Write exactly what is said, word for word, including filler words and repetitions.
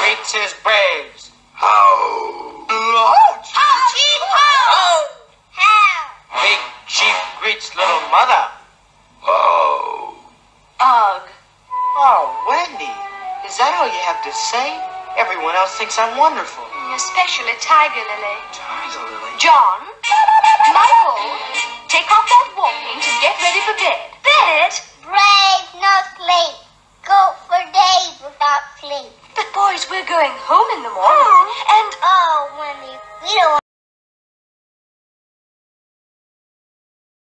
greets his braves. How? Ouch! Chief Ho! How? Big Chief greets little mother. How? Ugh. Oh, Wendy, is that all you have to say? Everyone else thinks I'm wonderful. Especially Tiger Lily. Tiger Lily. John, Michael, take off that war paint and get ready for bed. Bed? Brave, no sleep. Go for days without sleep. But boys, we're going home in the morning. And Oh, Wendy, we don't